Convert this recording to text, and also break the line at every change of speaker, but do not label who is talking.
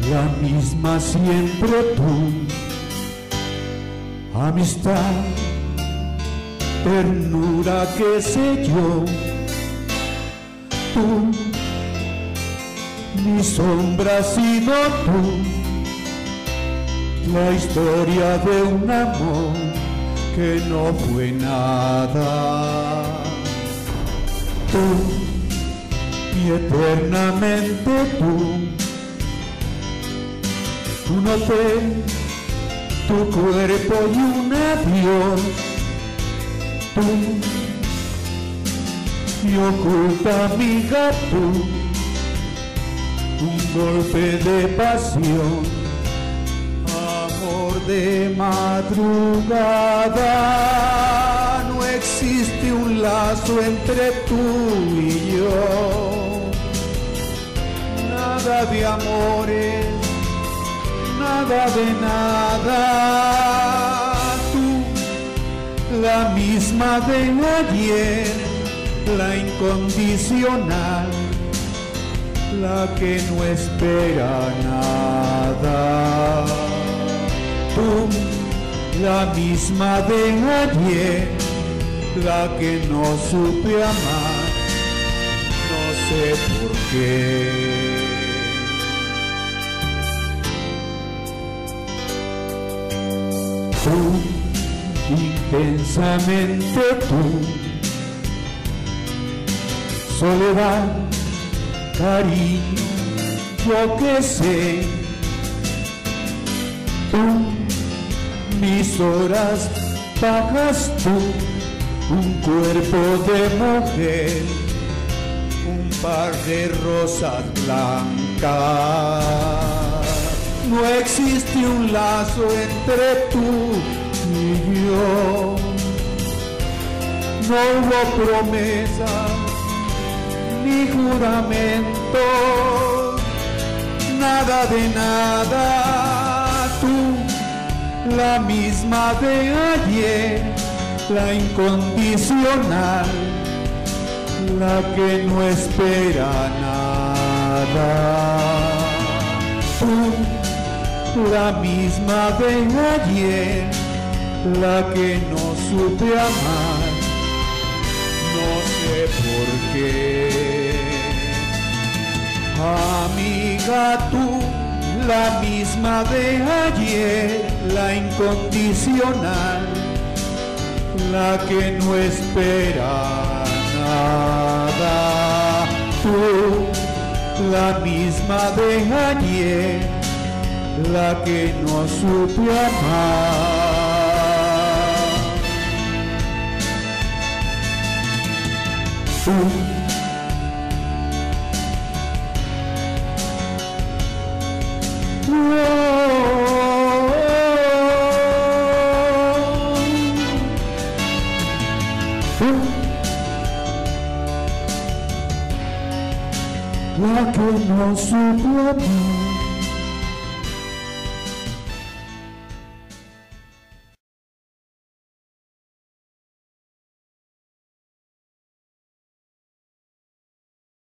la misma siempre tú, amistad, ternura, qué sé yo, tú, mi sombra has sido tú, la historia de un amor que no fue nada, tú y eternamente tú. Tú noté tu cuerpo y un adiós, tú y oculta amiga tú, un golpe de pasión, amor de madrugada. No existe un lazo entre tú y yo, nada de amores, nada de nada, tú, la misma de ayer, la incondicional, la que no espera nada, tú, la misma de ayer, la que no supe amar, no sé por qué. Tú, intensamente tú, soledad, cariño, yo que sé, tú, mis horas pagas tú, un cuerpo de mujer, un par de rosas blancas. No existe un lazo entre tú y yo, no hubo promesas ni juramentos, nada de nada, tú, la misma de ayer, la incondicional, la que no espera nada, tú, la misma de ayer, la que no supe amar, no sé por qué. Amiga tú, la misma de ayer, la incondicional, la que no espera nada, tú, la misma de ayer, la que no supe amar. La que no supe amar.